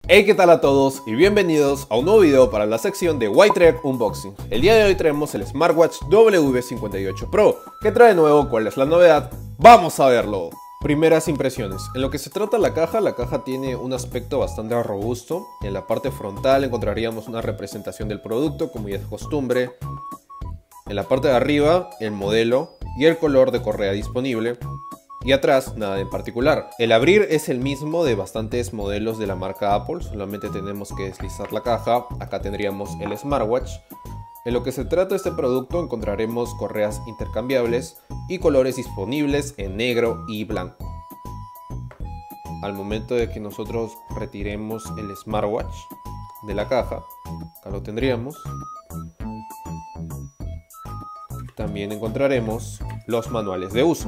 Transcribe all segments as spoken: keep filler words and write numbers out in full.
Hey, ¿qué tal a todos? Y bienvenidos a un nuevo video para la sección de WiTrek Unboxing. El día de hoy traemos el Smartwatch W cincuenta y ocho Pro. ¿Qué trae de nuevo? ¿Cuál es la novedad? ¡Vamos a verlo! Primeras impresiones. En lo que se trata la caja, la caja tiene un aspecto bastante robusto. En la parte frontal encontraríamos una representación del producto, como ya es costumbre. En la parte de arriba, el modelo y el color de correa disponible. Y atrás, nada en particular. El abrir es el mismo de bastantes modelos de la marca Apple, solamente tenemos que deslizar la caja. Acá tendríamos el smartwatch. En lo que se trata de este producto encontraremos correas intercambiables y colores disponibles en negro y blanco. Al momento de que nosotros retiremos el smartwatch de la caja, acá lo tendríamos. También encontraremos los manuales de uso.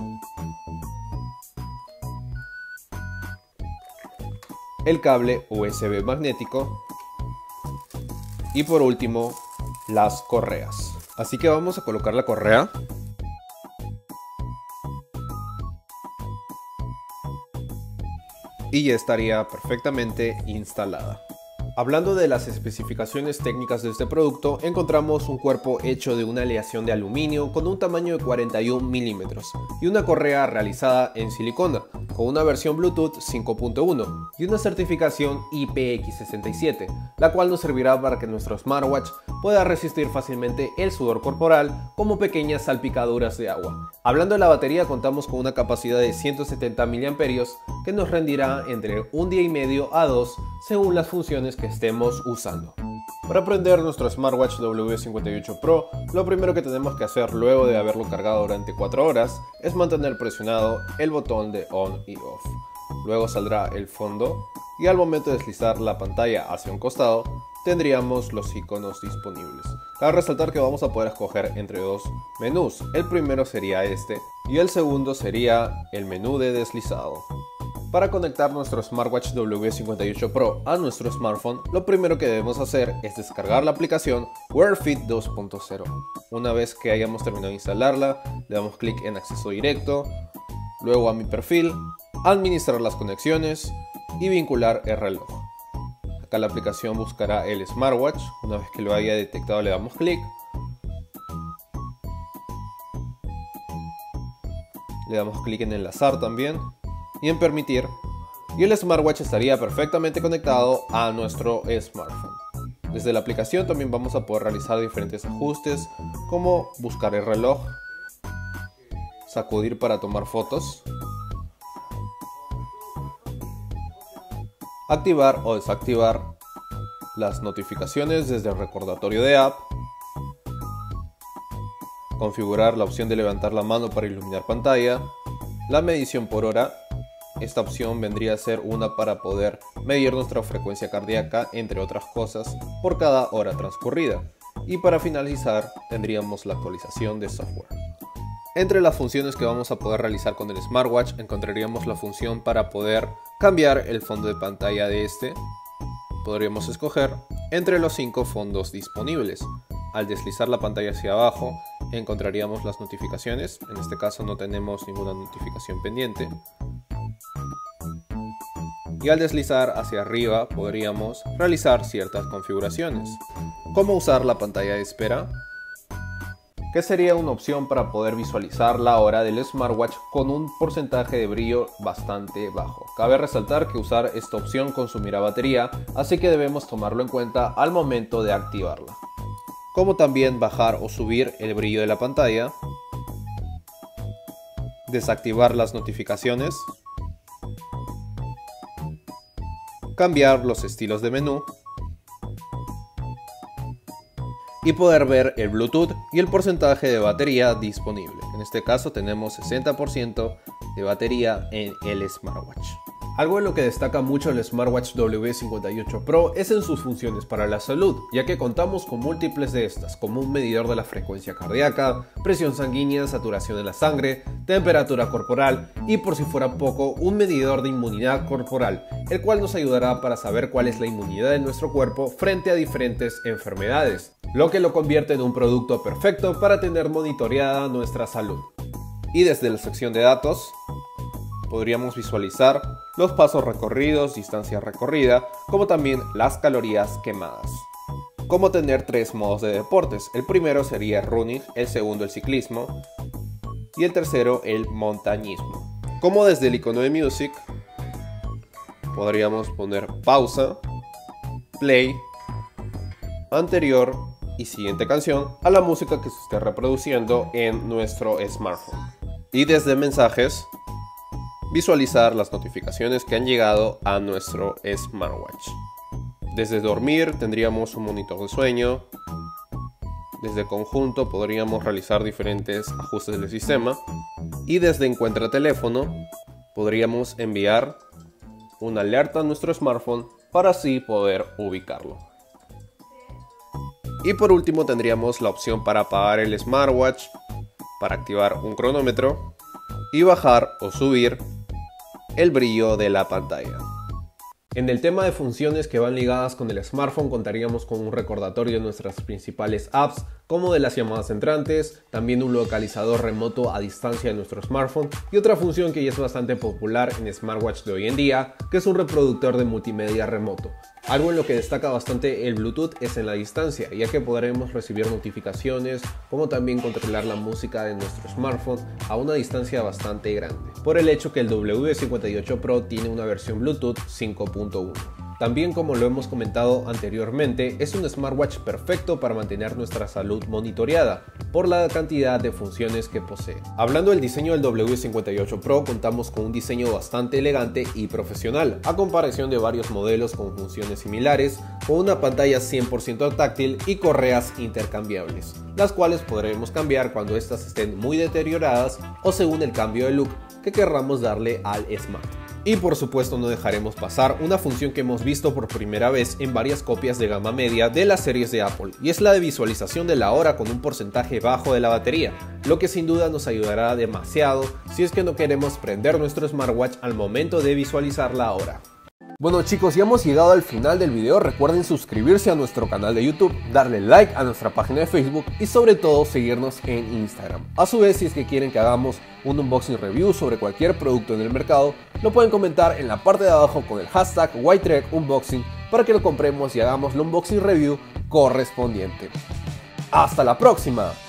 El cable U S B magnético y por último las correas. Así que vamos a colocar la correa. Y ya estaría perfectamente instalada. Hablando de las especificaciones técnicas de este producto, encontramos un cuerpo hecho de una aleación de aluminio con un tamaño de cuarenta y un milímetros y una correa realizada en silicona con una versión Bluetooth cinco punto uno y una certificación I P X sesenta y siete, la cual nos servirá para que nuestro smartwatch pueda resistir fácilmente el sudor corporal como pequeñas salpicaduras de agua. Hablando de la batería, contamos con una capacidad de ciento setenta miliamperios hora que nos rendirá entre un día y medio a dos según las funciones que estemos usando. Para prender nuestro Smartwatch W cincuenta y ocho Pro, lo primero que tenemos que hacer luego de haberlo cargado durante cuatro horas es mantener presionado el botón de on y off. Luego saldrá el fondo y al momento de deslizar la pantalla hacia un costado tendríamos los iconos disponibles. Cabe resaltar que vamos a poder escoger entre dos menús. El primero sería este y el segundo sería el menú de deslizado. Para conectar nuestro Smartwatch W cincuenta y ocho Pro a nuestro smartphone, lo primero que debemos hacer es descargar la aplicación Wear Fit dos punto cero. Una vez que hayamos terminado de instalarla, le damos clic en acceso directo, luego a mi perfil, administrar las conexiones y vincular el reloj. Acá la aplicación buscará el smartwatch. Una vez que lo haya detectado le damos clic, le damos clic en enlazar también y en permitir, y el smartwatch estaría perfectamente conectado a nuestro smartphone. Desde la aplicación también vamos a poder realizar diferentes ajustes como buscar el reloj, sacudir para tomar fotos, activar o desactivar las notificaciones desde el recordatorio de app, configurar la opción de levantar la mano para iluminar pantalla, la medición por hora. Esta opción vendría a ser una para poder medir nuestra frecuencia cardíaca, entre otras cosas, por cada hora transcurrida. Y para finalizar tendríamos la actualización de software. Entre las funciones que vamos a poder realizar con el smartwatch encontraríamos la función para poder cambiar el fondo de pantalla de este. Podríamos escoger entre los cinco fondos disponibles. Al deslizar la pantalla hacia abajo encontraríamos las notificaciones. En este caso no tenemos ninguna notificación pendiente. Y al deslizar hacia arriba podríamos realizar ciertas configuraciones, como usar la pantalla de espera, que sería una opción para poder visualizar la hora del smartwatch con un porcentaje de brillo bastante bajo. Cabe resaltar que usar esta opción consumirá batería, así que debemos tomarlo en cuenta al momento de activarla. Como también bajar o subir el brillo de la pantalla, desactivar las notificaciones, cambiar los estilos de menú y poder ver el Bluetooth y el porcentaje de batería disponible. En este caso tenemos sesenta por ciento de batería en el smartwatch. Algo en lo que destaca mucho el Smartwatch W cincuenta y ocho Pro es en sus funciones para la salud, ya que contamos con múltiples de estas, como un medidor de la frecuencia cardíaca, presión sanguínea, saturación de la sangre, temperatura corporal y, por si fuera poco, un medidor de inmunidad corporal, el cual nos ayudará para saber cuál es la inmunidad de nuestro cuerpo frente a diferentes enfermedades, lo que lo convierte en un producto perfecto para tener monitoreada nuestra salud. Y desde la sección de datos podríamos visualizar los pasos recorridos, distancia recorrida, como también las calorías quemadas. Cómo tener tres modos de deportes. El primero sería running, el segundo el ciclismo y el tercero el montañismo. Como desde el icono de Music podríamos poner pausa, play, anterior y siguiente canción a la música que se esté reproduciendo en nuestro smartphone. Y desde mensajes, visualizar las notificaciones que han llegado a nuestro smartwatch. Desde dormir tendríamos un monitor de sueño. Desde conjunto podríamos realizar diferentes ajustes del sistema. Y desde encuentra teléfono podríamos enviar una alerta a nuestro smartphone para así poder ubicarlo. Y por último tendríamos la opción para apagar el smartwatch, para activar un cronómetro y bajar o subir el brillo de la pantalla. En el tema de funciones que van ligadas con el smartphone contaríamos con un recordatorio de nuestras principales apps, como de las llamadas entrantes, también un localizador remoto a distancia de nuestro smartphone y otra función que ya es bastante popular en smartwatch de hoy en día, que es un reproductor de multimedia remoto. Algo en lo que destaca bastante el Bluetooth es en la distancia, ya que podremos recibir notificaciones, como también controlar la música de nuestro smartphone a una distancia bastante grande, por el hecho que el W cincuenta y ocho Pro tiene una versión Bluetooth cinco punto uno. También, como lo hemos comentado anteriormente, es un smartwatch perfecto para mantener nuestra salud monitoreada por la cantidad de funciones que posee. Hablando del diseño del W cincuenta y ocho Pro, contamos con un diseño bastante elegante y profesional, a comparación de varios modelos con funciones similares, con una pantalla cien por ciento táctil y correas intercambiables, las cuales podremos cambiar cuando estas estén muy deterioradas o según el cambio de look que querramos darle al Smart. Y por supuesto no dejaremos pasar una función que hemos visto por primera vez en varias copias de gama media de las series de Apple, y es la de visualización de la hora con un porcentaje bajo de la batería, lo que sin duda nos ayudará demasiado si es que no queremos prender nuestro smartwatch al momento de visualizar la hora. Bueno chicos, ya hemos llegado al final del video. Recuerden suscribirse a nuestro canal de YouTube, darle like a nuestra página de Facebook y sobre todo seguirnos en Instagram. A su vez, si es que quieren que hagamos un unboxing review sobre cualquier producto en el mercado, lo pueden comentar en la parte de abajo con el hashtag White Unboxing para que lo compremos y hagamos el unboxing review correspondiente. ¡Hasta la próxima!